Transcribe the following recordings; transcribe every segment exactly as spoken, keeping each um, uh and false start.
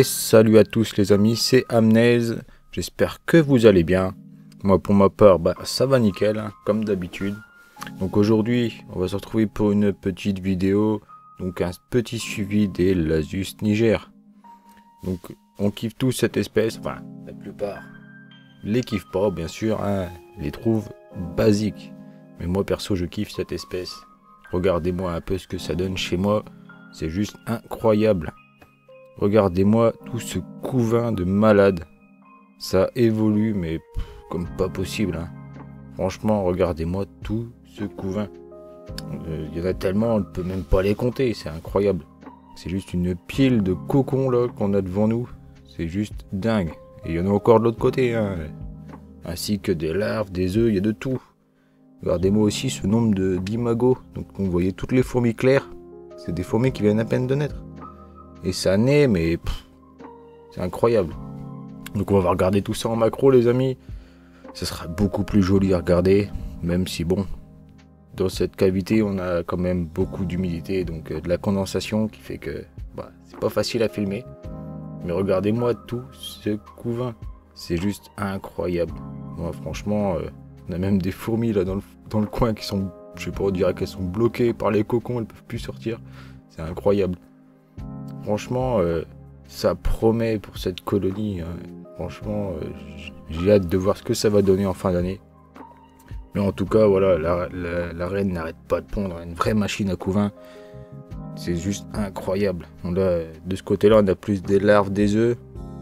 Et salut à tous les amis, c'est Amnaze, j'espère que vous allez bien. Moi pour ma part, bah, ça va nickel, hein, comme d'habitude. Donc aujourd'hui, on va se retrouver pour une petite vidéo, donc un petit suivi des Lasus Niger. Donc on kiffe tous cette espèce, enfin la plupart les kiffent pas bien sûr, hein, les trouvent basiques. Mais moi perso je kiffe cette espèce. Regardez-moi un peu ce que ça donne chez moi, c'est juste incroyable. Regardez-moi tout ce couvain de malades. Ça évolue mais pff, comme pas possible. Hein. Franchement, regardez-moi tout ce couvain. Il y en a tellement, on ne peut même pas les compter. C'est incroyable. C'est juste une pile de cocons là qu'on a devant nous. C'est juste dingue. Et il y en a encore de l'autre côté. Hein. Ainsi que des larves, des œufs, il y a de tout. Regardez-moi aussi ce nombre de d'imagos. Donc vous voyez toutes les fourmis claires. C'est des fourmis qui viennent à peine de naître. Et ça naît, mais c'est incroyable. Donc on va regarder tout ça en macro les amis. Ça sera beaucoup plus joli à regarder. Même si bon, dans cette cavité on a quand même beaucoup d'humidité. Donc euh, de la condensation qui fait que bah, c'est pas facile à filmer. Mais regardez-moi tout ce couvain. C'est juste incroyable. Moi franchement, euh, on a même des fourmis là dans le, dans le coin qui sont, je sais pas, on dirait qu'elles sont bloquées par les cocons. Elles peuvent plus sortir. C'est incroyable. Franchement, euh, ça promet pour cette colonie. Hein. Franchement, euh, j'ai hâte de voir ce que ça va donner en fin d'année. Mais en tout cas, voilà, la, la, la reine n'arrête pas de pondre. Une vraie machine à couvain. C'est juste incroyable. On a, de ce côté-là, on a plus des larves, des œufs.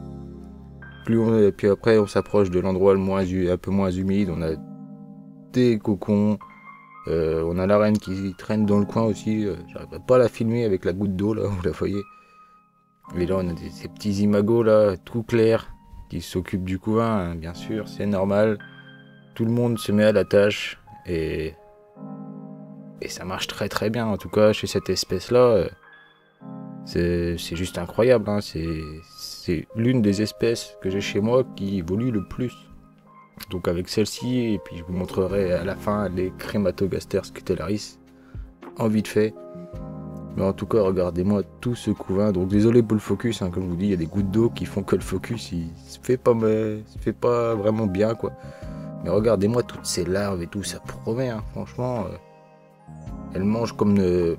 Plus on, et puis après, on s'approche de l'endroit le moins, un peu moins humide. On a des cocons. Euh, on a la reine qui traîne dans le coin aussi. Euh, J'arriverai pas à la filmer avec la goutte d'eau, là, vous la voyez. Et là, on a des, ces petits imagos, là, tout clairs, qui s'occupent du couvain, hein, bien sûr, c'est normal. Tout le monde se met à la tâche, et, et ça marche très très bien, en tout cas, chez cette espèce-là. C'est juste incroyable, hein, c'est l'une des espèces que j'ai chez moi qui évolue le plus. Donc avec celle-ci, et puis je vous montrerai à la fin les Crématogaster scutellaris, en vite fait. Mais en tout cas, regardez-moi tout ce couvain. Donc désolé pour le focus, hein, comme je vous dis, il y a des gouttes d'eau qui font que le focus il se fait pas, me, se fait pas vraiment bien, quoi. Mais regardez-moi toutes ces larves et tout, ça promet, hein, franchement. Euh, elles mangent comme de...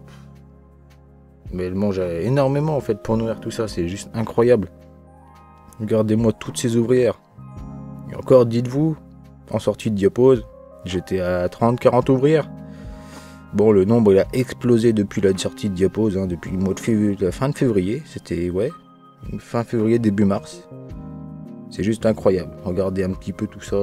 Mais elles mangent énormément en fait pour nourrir tout ça, c'est juste incroyable. Regardez-moi toutes ces ouvrières. Et encore, dites-vous, en sortie de diapose, j'étais à trente quarante ouvrières. Bon, le nombre il a explosé depuis la sortie de diapose, hein, depuis le mois de février, la fin de février, c'était, ouais, fin février, début mars. C'est juste incroyable. Regardez un petit peu tout ça,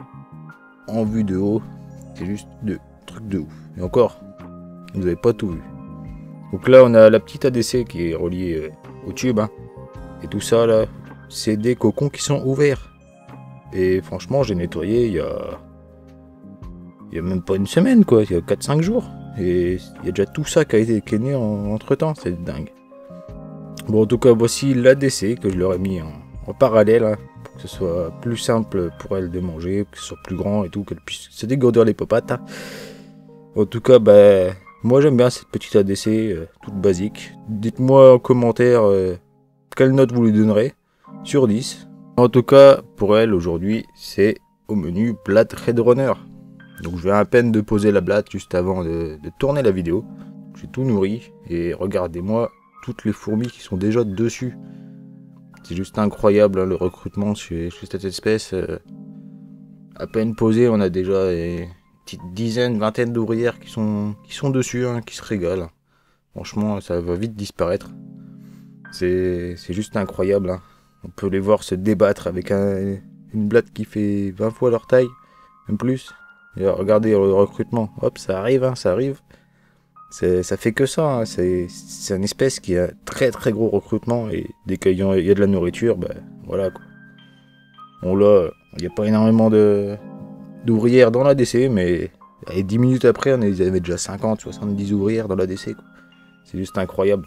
en vue de haut, c'est juste de trucs de ouf. Et encore, vous n'avez pas tout vu. Donc là, on a la petite A D C qui est reliée euh, au tube, hein. Et tout ça, là, c'est des cocons qui sont ouverts. Et franchement, j'ai nettoyé il y a... Il y a même pas une semaine, quoi, il y a quatre cinq jours. Et il y a déjà tout ça qui a été qui est né en, entre temps, c'est dingue. Bon, en tout cas, voici l'A D C que je leur ai mis en, en parallèle, hein, pour que ce soit plus simple pour elle de manger, que ce soit plus grand et tout, qu'elle puisse se dégourdir les popates. Hein. En tout cas, bah, moi j'aime bien cette petite A D C, euh, toute basique. Dites-moi en commentaire euh, quelle note vous lui donnerez sur dix. En tout cas, pour elle, aujourd'hui, c'est au menu Blade Redrunner. Donc je viens à peine de poser la blatte juste avant de, de tourner la vidéo. J'ai tout nourri et regardez-moi toutes les fourmis qui sont déjà dessus. C'est juste incroyable hein, le recrutement chez, chez cette espèce. Euh, à peine posé, on a déjà une petite dizaine, vingtaine d'ouvrières qui sont, qui sont dessus, hein, qui se régalent. Franchement, ça va vite disparaître. C'est juste incroyable. Hein. On peut les voir se débattre avec un, une blatte qui fait vingt fois leur taille, même plus. Et regardez le recrutement, hop, ça arrive, hein, ça arrive. Ça fait que ça, hein. C'est une espèce qui a très très gros recrutement et dès qu'il y a de la nourriture, ben voilà quoi. Bon là, il n'y a pas énormément d'ouvrières dans l'A D C, mais allez, dix minutes après, on avait déjà cinquante, soixante-dix ouvrières dans l'A D C. C'est juste incroyable.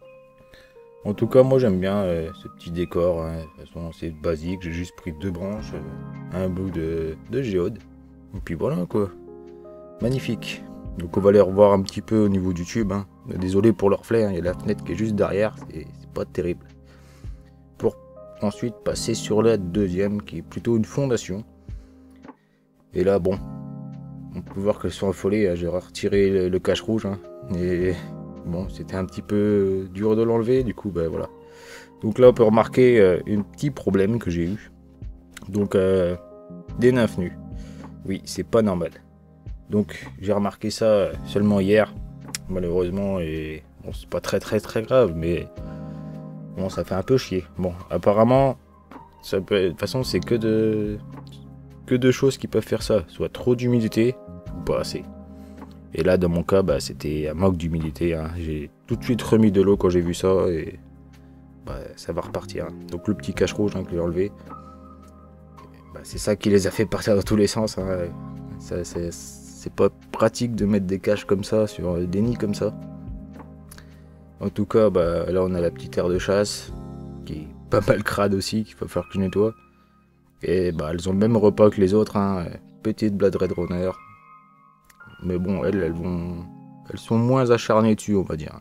En tout cas, moi j'aime bien euh, ce petit décor, hein. De toute façon c'est basique, j'ai juste pris deux branches, euh, un bout de, de géode. Et puis voilà quoi, magnifique. Donc on va les revoir un petit peu au niveau du tube, hein. Désolé pour leur reflet, hein. Il y a la fenêtre qui est juste derrière, c'est pas terrible. ensuite passer sur la deuxième qui est plutôt une fondation. Et là bon, on peut voir qu'elles sont affolées, j'ai retiré le, le cache rouge hein, et bon c'était un petit peu dur de l'enlever, du coup ben voilà. Donc là on peut remarquer euh, un petit problème que j'ai eu. Donc euh, des nymphes nues, oui c'est pas normal. Donc j'ai remarqué ça seulement hier, malheureusement, et bon c'est pas très très très grave, mais bon ça fait un peu chier. Bon apparemment, ça peut, de toute façon c'est que de que deux choses qui peuvent faire ça, soit trop d'humidité ou pas assez. Et là dans mon cas bah, c'était un manque d'humidité, hein. J'ai tout de suite remis de l'eau quand j'ai vu ça et bah, ça va repartir. Hein. Donc le petit cache rouge hein, que j'ai enlevé, bah, c'est ça qui les a fait partir dans tous les sens. Hein. Ça, c'est pas pratique de mettre des caches comme ça sur des nids comme ça. En tout cas bah, là on a la petite aire de chasse qui est pas mal crade aussi, qu'il va falloir que je nettoie. Et bah elles ont le même repas que les autres, hein. Petite Blood Red Runner. Mais bon elles, elles vont, elles sont moins acharnées dessus on va dire.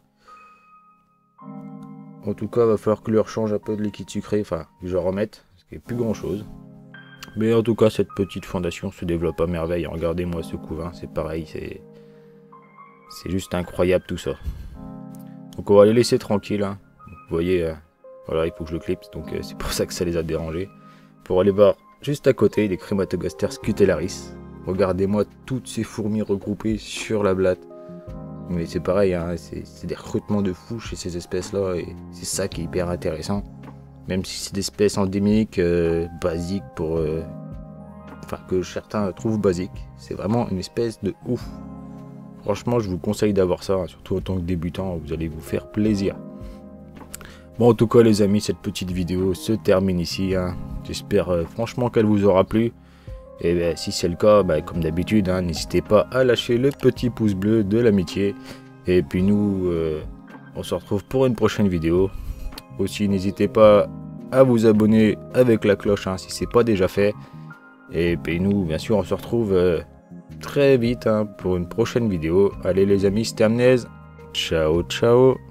En tout cas, il va falloir que je leur change un peu de liquide sucré, enfin, que je remette, ce qui n'est plus grand chose. Mais en tout cas, cette petite fondation se développe à merveille. Regardez-moi ce couvain, c'est pareil, c'est c'est juste incroyable tout ça. Donc on va les laisser tranquilles. Hein. Vous voyez, euh, voilà, il faut que je le clipse, donc euh, c'est pour ça que ça les a dérangés. Pour aller voir juste à côté, les Crématogasters scutellaris. Regardez-moi toutes ces fourmis regroupées sur la blatte. Mais c'est pareil, hein, c'est des recrutements de fou chez ces espèces-là, et c'est ça qui est hyper intéressant. Même si c'est des espèces endémiques, euh, basiques, pour, euh, enfin que certains trouvent basiques, c'est vraiment une espèce de ouf. Franchement, je vous conseille d'avoir ça, hein, surtout en tant que débutant, vous allez vous faire plaisir. Bon, en tout cas, les amis, cette petite vidéo se termine ici. Hein. J'espère euh, franchement qu'elle vous aura plu. Et ben, si c'est le cas, ben, comme d'habitude, hein, n'hésitez pas à lâcher le petit pouce bleu de l'amitié. Et puis nous, euh, on se retrouve pour une prochaine vidéo. Aussi, n'hésitez pas à vous abonner avec la cloche hein, si ce n'est pas déjà fait. Et puis nous, bien sûr, on se retrouve euh, très vite hein, pour une prochaine vidéo. Allez les amis, c'était Amnez. Ciao, ciao.